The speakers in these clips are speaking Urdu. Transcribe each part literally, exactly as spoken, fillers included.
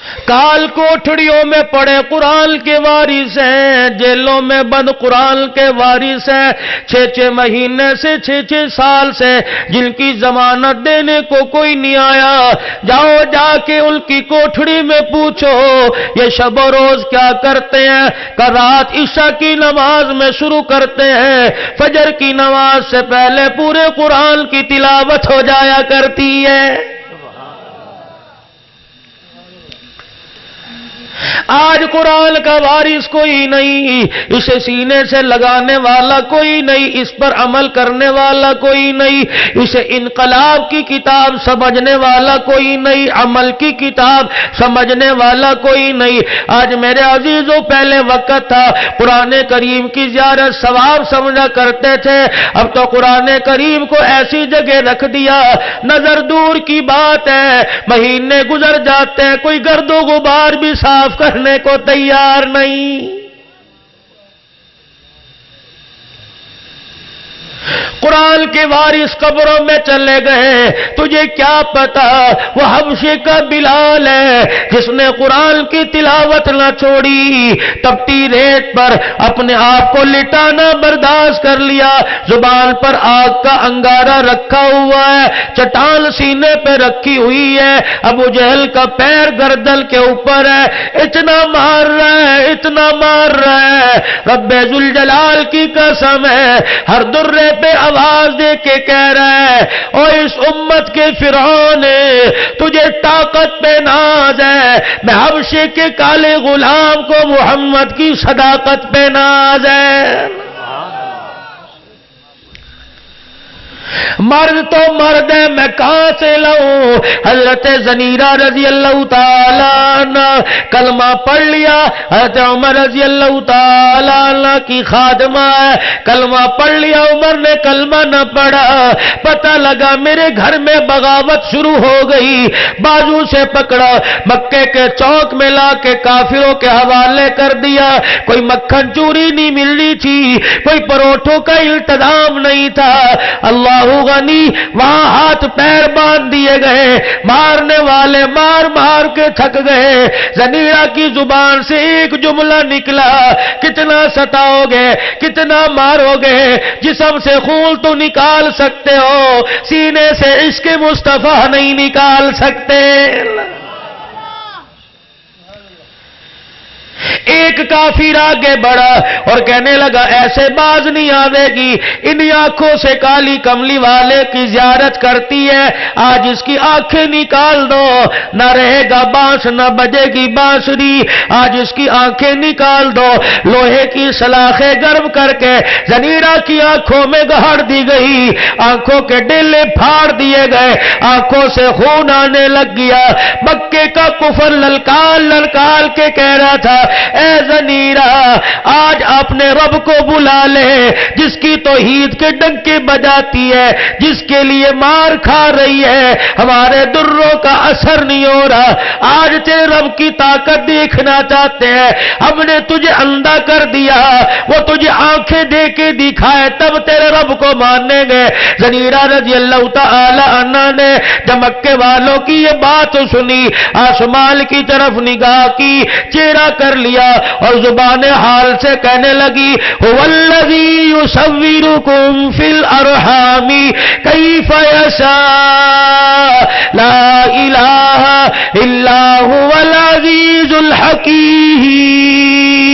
کال کوٹھڑیوں میں پڑے قرآن کے وارث ہیں، جیلوں میں بند قرآن کے وارث ہیں، چھ چھ مہینے سے چھ چھ سال سے جن کی ضمانت دینے کو کوئی نہیں آیا، جاؤ جا کے ان کی کوٹھڑی میں پوچھو یہ شب و روز کیا کرتے ہیں؟ کہ رات عشاء کی نماز میں شروع کرتے ہیں، فجر کی نماز سے پہلے پورے قرآن کی تلاوت ہو جایا کرتی ہے۔ آج قرآن کا وارث کوئی نہیں، اسے سینے سے لگانے والا کوئی نہیں، اس پر عمل کرنے والا کوئی نہیں، اسے انقلاب کی کتاب سمجھنے والا کوئی نہیں، عمل کی کتاب سمجھنے والا کوئی نہیں۔ آج میرے عزیزوں پہلے وقت تھا قرآن کریم کی زیارت ثواب سمجھا کرتے تھے، اب تو قرآن کریم کو ایسی جگہ رکھ دیا، نظر دور کی بات ہے، مہینے گزر جاتے ہیں، کوئی گرد و غبار بھی صاف کرنے کو تیار نہیں۔ قرآن کے وارث قبروں میں چلے گئے، تجھے کیا پتا وہ حبشے کا بلال ہے جس نے قرآن کی تلاوت نہ چھوڑی، تپتی ریت پر اپنے آپ کو لٹانا برداشت کر لیا، زبان پر آگ کا انگارہ رکھا ہوا ہے، چٹان سینے پہ رکھی ہوئی ہے، ابو جہل کا پیر گردن کے اوپر ہے، اتنا مار رہا ہے اتنا مار رہا ہے، رب ذوالجلال کی قسم ہے ہر درے پہ آواز دے کے کہہ رہا ہے او اس امت کے فرعون، تجھے طاقت پہ ناز ہے، میں حبشے کے کالے غلام کو محمد کی صداقت پہ ناز ہے۔ مرد تو مرد ہے میں کہاں سے لاؤں؟ حضرت زنیرہ رضی اللہ تعالیٰ عنہ کلمہ پڑھ لیا، حضرت عمر رضی اللہ تعالیٰ عنہ کی خادمہ ہے، کلمہ پڑھ لیا، عمر نے کلمہ نہ پڑھا، پتہ لگا میرے گھر میں بغاوت شروع ہو گئی، بازو سے پکڑا، مکے کے چوک میں لا کے کافروں کے حوالے کر دیا، کوئی مکھن چوری نہیں ملنی تھی، کوئی پروٹھوں کا التزام نہیں تھا، اللہ غنی وہاں ہاتھ پیر باندھ دیے گئے، مارنے والے مار مار کے تھک گئے، زنیرہ کی زبان سے ایک جملہ نکلا، کتنا ستاؤ گے کتنا مارو گے، جسم سے خون تو نکال سکتے ہو، سینے سے عشق مصطفیٰ نہیں نکال سکتے۔ ایک کافر آگے بڑھا اور کہنے لگا ایسے باز نہیں آوے گی، ان آنکھوں سے کالی کملی والے کی زیارت کرتی ہے، آج اس کی آنکھیں نکال دو، نہ رہے گا بانس نہ بجے گی بانسری، آج اس کی آنکھیں نکال دو، لوہے کی سلاخیں گرم کر کے زنیرہ کی آنکھوں میں گہڑ دی گئی، آنکھوں کے ڈلے پھاڑ دیے گئے، آنکھوں سے خون آنے لگ گیا، مکے کا کفر للکار للکار کے کہہ رہا تھا اے زنیرہ آج اپنے رب کو بلا لے جس کی توحید کے ڈنکے بجاتی ہے، جس کے لیے مار کھا رہی ہے، ہمارے دروں کا اثر نہیں ہو رہا، آج تیرے رب کی طاقت دیکھنا چاہتے ہیں، ہم نے تجھے اندھا کر دیا، وہ تجھے آنکھیں دے کے دکھائے تب تیرے رب کو ماننے گے۔ زنیرہ رضی اللہ تعالی عنہ نے جب مکے والوں کی یہ بات سنی، آسمان کی طرف نگاہ کی، چہرہ کر لیا اور زبان حال سے کہنے لگی هو الذی یصورکم فی الارحام کیف یشاء لا الہ الا هو العزیز الحکیم۔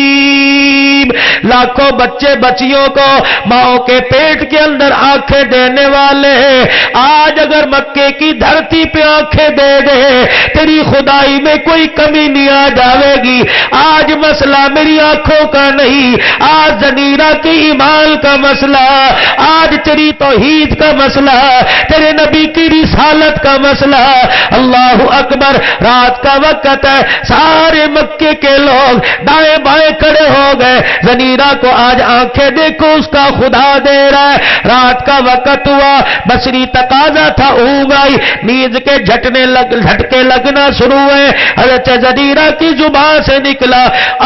لاکھوں بچے بچیوں کو ماں کے پیٹ کے اندر آنکھیں دینے والے ہیں، آج اگر مکے کی دھرتی پہ آنکھیں دے دے تیری خدائی میں کوئی کمی نہیں آ جاوے گی، آج مسئلہ میری آنکھوں کا نہیں، آج زنیرہ کی ایمان کا مسئلہ، آج تیری توحید کا مسئلہ، تیرے نبی کی رسالت کا مسئلہ۔ اللہ اکبر، رات کا وقت ہے، سارے مکے کے لوگ دائیں بائیں کھڑے ہو گئے، زنیرہ کو آج آنکھیں دیکھو اس کا خدا دے رہا ہے، رات کا وقت ہوا، بصری تقاضا تھا، اونگ آئی، نیند کے جھٹنے لگ جھٹکے لگنا شروع ہوئے، حضرت زنیرہ کی زبان سے نکلا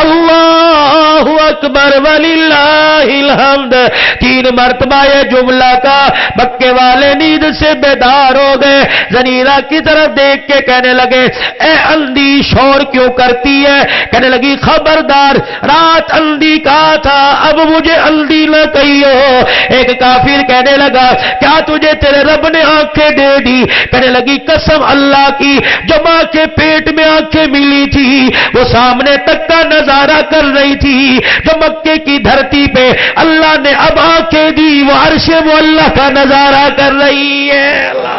اللہ اکبر وللہ الحمد، تین مرتبہ یہ جملہ کا، مکے والے نیند سے بیدار ہو گئے، زنیرہ کی طرف دیکھ کے کہنے لگے اے اندھی شور کیوں کرتی ہے؟ کہنے لگی خبردار، رات اندھی کا تھا، اب مجھے اندھی نہ کہیو۔ ایک کافر کہنے لگا کیا تجھے تیرے رب نے آنکھیں دے دی؟ کہنے لگی قسم اللہ کی، جو ماں کے پیٹ میں آنکھیں ملی تھی وہ سامنے تک کا نظارہ کر رہی تھی، جو مکے کی دھرتی پہ اللہ نے اب آنکھیں دی وہ عرش معلیٰ کا نظارہ کر رہی ہے۔ اللہ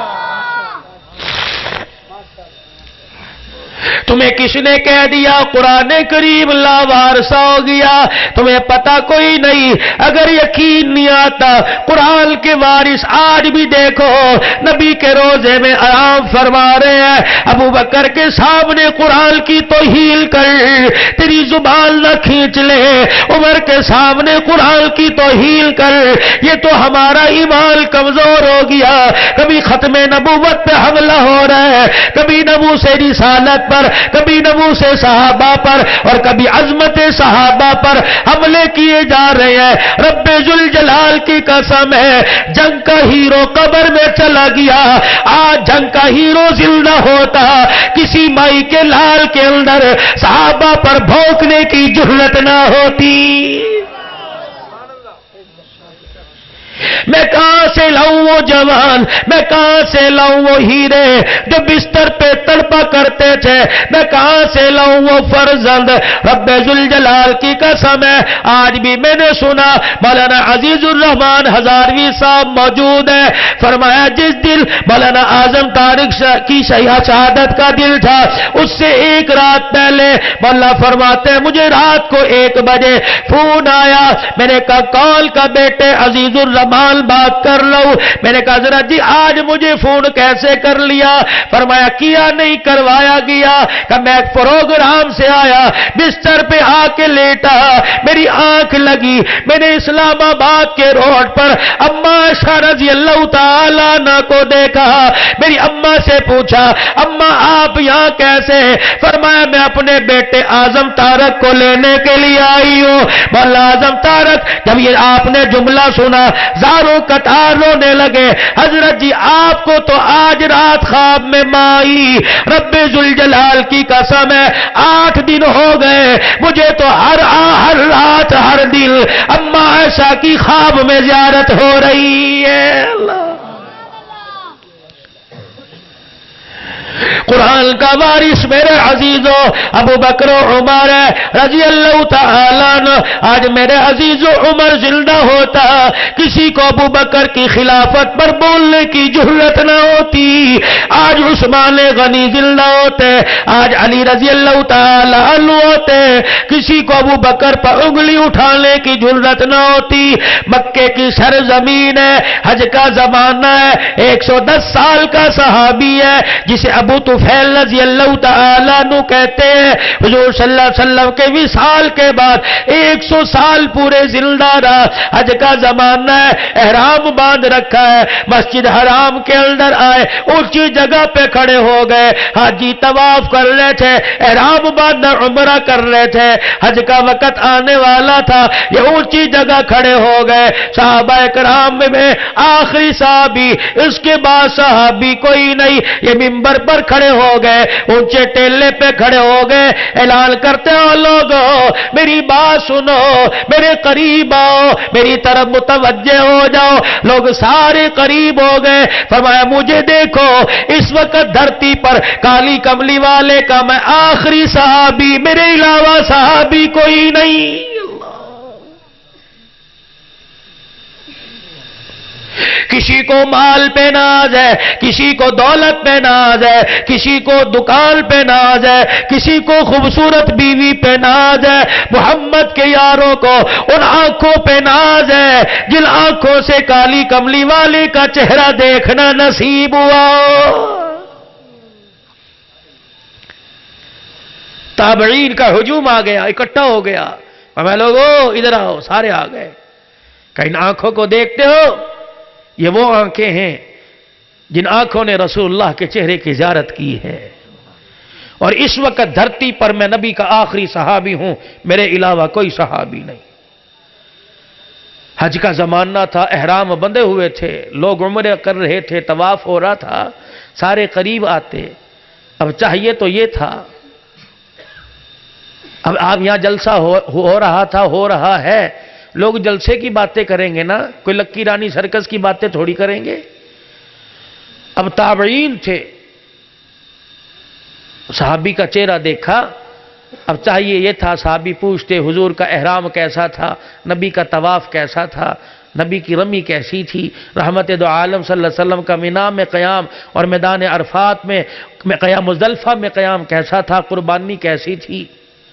تمہیں کس نے کہہ دیا قرآن کریم لاوارثہ ہو گیا؟ تمہیں پتا کوئی نہیں؟ اگر یقین نہیں آتا قرآن کے وارث آج بھی دیکھو نبی کے روزے میں آرام فرما رہے ہیں۔ ابو بکر کے سامنے قرآن کی توہین کر تیری زبان نہ کھینچ لے، عمر کے سامنے قرآن کی توہین کر، یہ تو ہمارا ایمان کمزور ہو گیا۔ کبھی ختم نبوت پہ حملہ ہو رہا ہے، کبھی نبوت سے رسالت پر، کبھی نبوت سے صحابہ پر، اور کبھی عظمت صحابہ پر حملے کیے جا رہے ہیں۔ رب ذوالجلال کی قسم ہے جنگ کا ہیرو قبر میں چلا گیا، آج جنگ کا ہیرو زندہ ہوتا کسی مائی کے لال کے اندر صحابہ پر بھونکنے کی جرأت نہ ہوتی۔ میں کہاں سے لاؤں وہ جوان، میں کہاں سے لاؤں وہ ہیرے جو بستر پہ تڑپا کرتے تھے، میں کہاں سے لاؤں وہ فرزند؟ رب ذوالجلال کی قسم ہے آج بھی میں نے سنا مولانا عزیز الرحمان ہزاروی صاحب موجود ہے، فرمایا جس دن مولانا اعظم طارق کی شہادت کا دن تھا اس سے ایک رات پہلے مولا فرماتے ہیں مجھے رات کو ایک بجے فون آیا، میں نے کہا کال کا بیٹے عزیز الرحمان بات کر لو۔ میں نے کہا ذرا جی آج مجھے فون کیسے کر لیا؟ فرمایا کیا نہیں کروایا گیا، کہ میں ایک پروگرام سے آیا، بستر پہ آ کے لیٹا، میری آنکھ لگی، میں نے اسلام آباد کے روڈ پر اما عائشہ رضی اللہ تعالیٰ عنہ کو دیکھا۔ میری اما سے پوچھا اما آپ یہاں کیسے؟ فرمایا میں اپنے بیٹے اعظم طارق کو لینے کے لیے آئی ہوں۔ مولا اعظم طارق جب یہ آپ نے جملہ سنا زاروں قطار رونے لگے، حضرت جی آپ کو تو آج رات خواب میں مائی، رب ذوالجلال کی قسم ہے آٹھ دن ہو گئے مجھے تو ہر ہر رات ہر دن اما عائشہ کی خواب میں زیارت ہو رہی ہے۔ اللہ قرآن کا وارث میرے عزیزوں ابو بکر و عمر رضی اللہ تعالیٰ عنہ۔ آج میرے عزیز و عمر زندہ ہوتا کسی کو ابو بکر کی خلافت پر بولنے کی جرأت نہ ہوتی، آج عثمان غنی زندہ ہوتے، آج علی رضی اللہ تعالیٰ عنہ ہوتے، کسی کو ابو بکر پر انگلی اٹھانے کی جرأت نہ ہوتی۔ مکے کی سرزمین ہے، حج کا زمانہ ہے، ایک سو دس سال کا صحابی ہے جسے ابو طفیل رضی اللہ تعالیٰ عنہ کہتے ہیں، حضور صلی اللہ علیہ وسلم کے وصال کے بعد ایک سو سال پورے زندہ رہا، حج کا زمانہ ہے، احرام باندھ رکھا ہے، مسجد حرام کے اندر آئے، اونچی جگہ پہ کھڑے ہو گئے، حاجی طواف کر رہے تھے، احرام باندھنا عمرہ کر رہے تھے، حج کا وقت آنے والا تھا، یہ اونچی جگہ کھڑے ہو گئے، صحابہ کرام میں آخری صحابی، اس کے بعد صحابی کوئی نہیں، یہ منبر پر کھڑے ہو گئے، اونچے ٹیلے پہ کھڑے ہو گئے، اعلان کرتے ہو لوگوں میری بات سنو، میرے قریب آؤ، میری طرف متوجہ ہو جاؤ۔ لوگ سارے قریب ہو گئے، فرمایا مجھے دیکھو اس وقت دھرتی پر کالی کملی والے کا میں آخری صحابی، میرے علاوہ صحابی کوئی نہیں۔ کسی کو مال پہ ناز ہے، کسی کو دولت پہ ناز ہے، کسی کو دکان پہ ناز ہے، کسی کو خوبصورت بیوی پہ ناز ہے، محمد کے یاروں کو ان آنکھوں پہ ناز ہے جن آنکھوں سے کالی کملی والے کا چہرہ دیکھنا نصیب ہوا۔ تابعین کا ہجوم آ گیا، اکٹھا ہو گیا، ہمیں لوگوں ادھر آؤ، سارے آ گئے کہ ان آنکھوں کو دیکھتے ہو، یہ وہ آنکھیں ہیں جن آنکھوں نے رسول اللہ کے چہرے کی زیارت کی ہے، اور اس وقت دھرتی پر میں نبی کا آخری صحابی ہوں، میرے علاوہ کوئی صحابی نہیں۔ حج کا زمانہ تھا، احرام بندھے ہوئے تھے، لوگ عمرہ کر رہے تھے، طواف ہو رہا تھا، سارے قریب آتے، اب چاہیے تو یہ تھا، اب آپ یہاں جلسہ ہو, ہو رہا تھا، ہو رہا ہے، لوگ جلسے کی باتیں کریں گے نا، کوئی لکی رانی سرکس کی باتیں تھوڑی کریں گے۔ اب تابعین تھے، صحابی کا چہرہ دیکھا، اب چاہیے یہ تھا صحابی پوچھتے حضور کا احرام کیسا تھا، نبی کا طواف کیسا تھا، نبی کی رمی کیسی تھی، رحمت دو عالم صلی اللہ علیہ وسلم کا مینا میں قیام اور میدان عرفات میں قیام مزدلفہ میں قیام کیسا تھا، قربانی کیسی تھی۔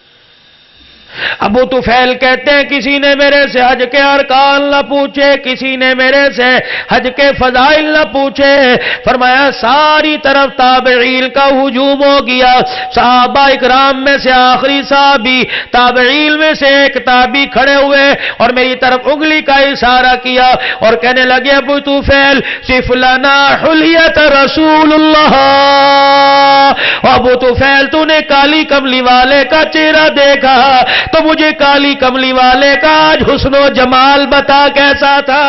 ابو طفیل کہتے ہیں کسی نے میرے سے حج کے ارکان نہ پوچھے، کسی نے میرے سے حج کے فضائل نہ پوچھے، فرمایا ساری طرف تابعین کا ہجوم ہو گیا، صحابہ اکرام میں سے آخری صحابی، تابعین میں سے ایک تابعی کھڑے ہوئے اور میری طرف انگلی کا اشارہ کیا اور کہنے لگے ابو طفیل صف لنا حلیت رسول اللہ، ابو طفیل تو نے کالی کملی والے کا چہرہ دیکھا تو مجھے کالی کملی والے کا آج حسن و جمال بتا کیسا تھا۔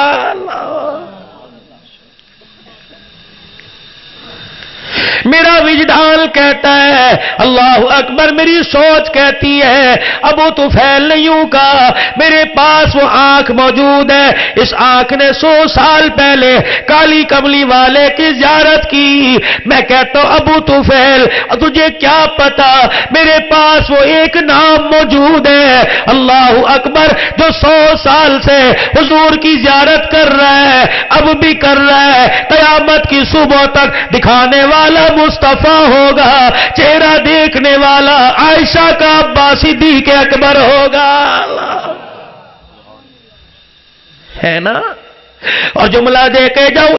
میرا وجدان کہتا ہے اللہ اکبر، میری سوچ کہتی ہے ابو طفیل نے یوں کہا میرے پاس وہ آنکھ موجود ہے، اس آنکھ نے سو سال پہلے کالی کملی والے کی زیارت کی۔ میں کہتا ہوں ابو طفیل تجھے کیا پتا، میرے پاس وہ ایک نام موجود ہے، اللہ اکبر، جو سو سال سے حضور کی زیارت کر رہا ہے، اب بھی کر رہا ہے، قیامت کی صبح تک دکھانے والا مصطفیٰ ہوگا، چہرہ دیکھنے والا عائشہ کا عباس صدیق اکبر ہوگا، ہے نا؟ اور جملہ دے کے جاؤ